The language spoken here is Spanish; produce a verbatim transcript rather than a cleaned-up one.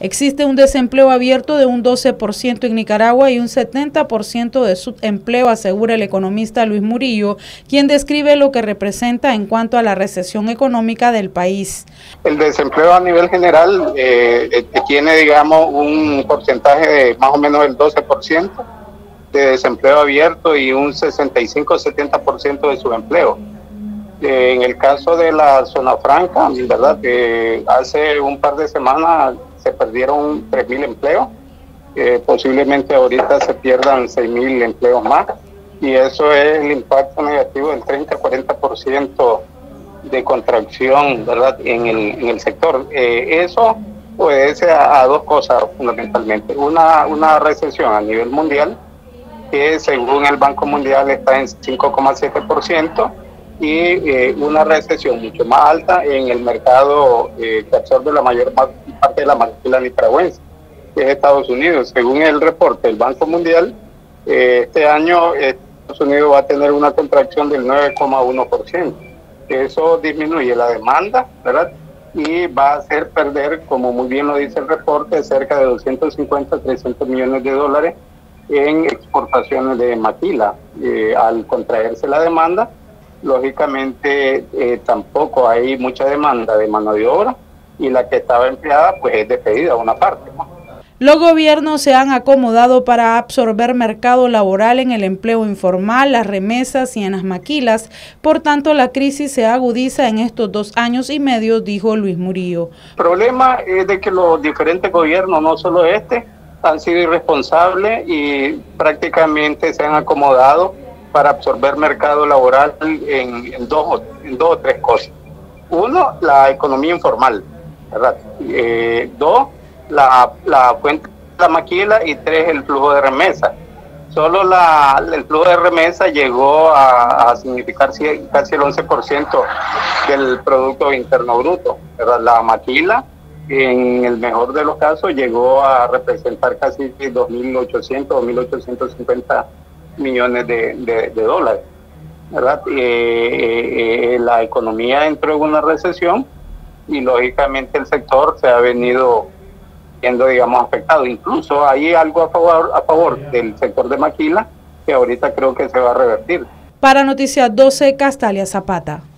Existe un desempleo abierto de un doce por ciento en Nicaragua y un setenta por ciento de subempleo, asegura el economista Luis Murillo, quien describe lo que representa en cuanto a la recesión económica del país. El desempleo a nivel general eh, tiene, digamos, un porcentaje de más o menos el doce por ciento de desempleo abierto y un sesenta y cinco a setenta por ciento de subempleo. Eh, en el caso de la zona franca, ¿verdad? Que hace un par de semanas se perdieron tres mil empleos, eh, posiblemente ahorita se pierdan seis mil empleos más, y eso es el impacto negativo del treinta a cuarenta por ciento de contracción, ¿verdad? En el, en el sector. Eh, eso obedece a, a dos cosas fundamentalmente. Una, una recesión a nivel mundial, que según el Banco Mundial está en cinco coma siete por ciento, y eh, una recesión mucho más alta en el mercado eh, que absorbe la mayor parte de la maquila nicaragüense, que es Estados Unidos. Según el reporte del Banco Mundial, eh, este año eh, Estados Unidos va a tener una contracción del nueve coma uno por ciento. Eso disminuye la demanda, ¿verdad? Y va a hacer perder, como muy bien lo dice el reporte, cerca de doscientos cincuenta a trescientos millones de dólares en exportaciones de maquila. Eh, al contraerse la demanda, lógicamente eh, tampoco hay mucha demanda de mano de obra, y la que estaba empleada pues es despedida una parte, ¿no? Los gobiernos se han acomodado para absorber mercado laboral en el empleo informal, las remesas y en las maquilas. Por tanto, la crisis se agudiza en estos dos años y medio, dijo Luis Murillo. El problema es de que los diferentes gobiernos, no solo este, han sido irresponsables y prácticamente se han acomodado para absorber mercado laboral en, en, dos, en dos o tres cosas. Uno, la economía informal, ¿verdad? Eh, dos, la, la fuente de la maquila, y tres, el flujo de remesa. Solo la, el flujo de remesa llegó a, a significar casi el once por ciento del Producto Interno Bruto, ¿verdad? La maquila, en el mejor de los casos, llegó a representar casi dos mil ochocientos, dos mil ochocientos cincuenta millones de, de, de dólares, ¿verdad? Eh, eh, la economía entró en una recesión y lógicamente el sector se ha venido viendo, digamos, afectado. Incluso hay algo a favor, a favor del sector de maquila, que ahorita creo que se va a revertir. Para Noticias doce, Castalia Zapata.